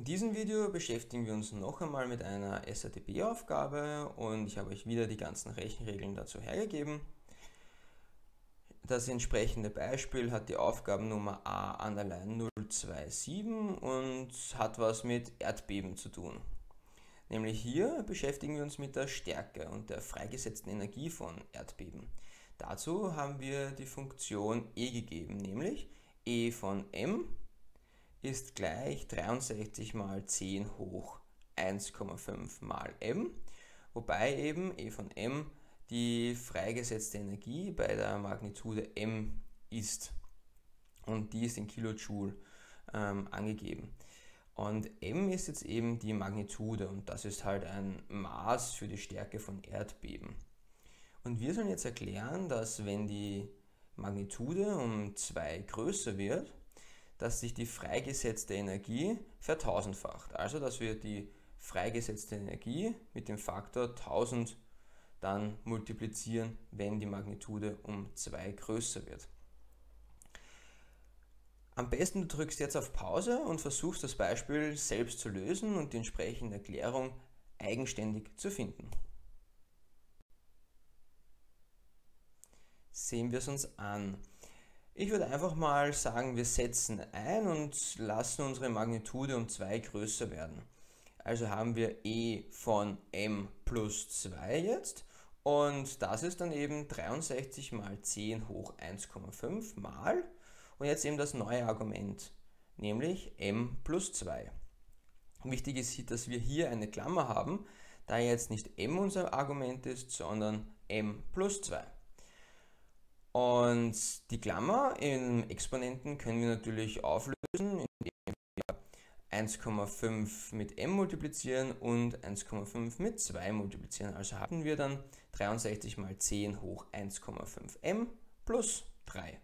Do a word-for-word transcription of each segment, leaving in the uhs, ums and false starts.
diesem Video beschäftigen wir uns noch einmal mit einer S A T B-Aufgabe und ich habe euch wieder die ganzen Rechenregeln dazu hergegeben. Das entsprechende Beispiel hat die Aufgabennummer A null zwei sieben und hat was mit Erdbeben zu tun. Nämlich hier beschäftigen wir uns mit der Stärke und der freigesetzten Energie von Erdbeben. Dazu haben wir die Funktion E gegeben, nämlich E von m ist gleich dreiundsechzig mal zehn hoch eins Komma fünf mal m, wobei eben E von m die freigesetzte Energie bei der Magnitude m ist und die ist in Kilojoule ähm, angegeben. Und m ist jetzt eben die Magnitude und das ist halt ein Maß für die Stärke von Erdbeben. Und wir sollen jetzt erklären, dass wenn die Magnitude um zwei größer wird, dass sich die freigesetzte Energie vertausendfacht. Also dass wir die freigesetzte Energie mit dem Faktor tausend dann multiplizieren, wenn die Magnitude um zwei größer wird. Am besten du drückst jetzt auf Pause und versuchst das Beispiel selbst zu lösen und die entsprechende Erklärung eigenständig zu finden. Sehen wir es uns an. Ich würde einfach mal sagen, wir setzen ein und lassen unsere Magnitude um zwei größer werden. Also haben wir E von m plus zwei jetzt und das ist dann eben dreiundsechzig mal zehn hoch eins Komma fünf mal und jetzt eben das neue Argument, nämlich m plus zwei. Wichtig ist, dass wir hier eine Klammer haben, da jetzt nicht m unser Argument ist, sondern m plus zwei. Und die Klammer im Exponenten können wir natürlich auflösen, indem wir eins Komma fünf mit m multiplizieren und eins Komma fünf mit zwei multiplizieren. Also haben wir dann dreiundsechzig mal zehn hoch eins Komma fünf m plus drei.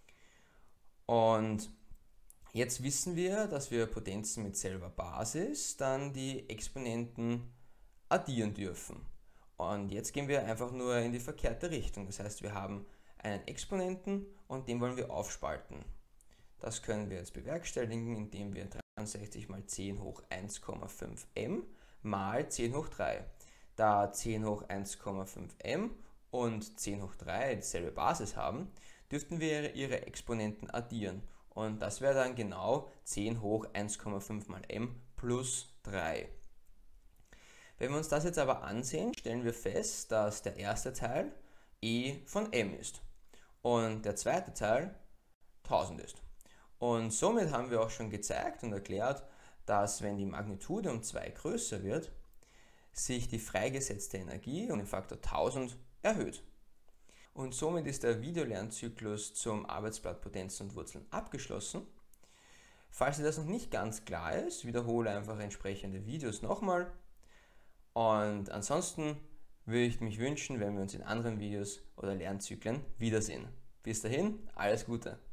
Und jetzt wissen wir, dass wir Potenzen mit selber Basis dann die Exponenten addieren dürfen. Und jetzt gehen wir einfach nur in die verkehrte Richtung. Das heißt, wir haben einen Exponenten und den wollen wir aufspalten. Das können wir jetzt bewerkstelligen, indem wir dreiundsechzig mal zehn hoch eins Komma fünf m mal zehn hoch drei. Da zehn hoch eins Komma fünf m und zehn hoch drei dieselbe Basis haben, dürften wir ihre Exponenten addieren. Und das wäre dann genau zehn hoch eins Komma fünf mal m plus drei. Wenn wir uns das jetzt aber ansehen, stellen wir fest, dass der erste Teil E von m ist und der zweite Teil tausend ist. Und somit haben wir auch schon gezeigt und erklärt, dass wenn die Magnitude um zwei größer wird, sich die freigesetzte Energie um den Faktor tausend erhöht. Und somit ist der Videolernzyklus zum Arbeitsblatt Potenzen und Wurzeln abgeschlossen. Falls dir das noch nicht ganz klar ist, wiederhole einfach entsprechende Videos nochmal. Und ansonsten würde ich mich wünschen, wenn wir uns in anderen Videos oder Lernzyklen wiedersehen. Bis dahin, alles Gute!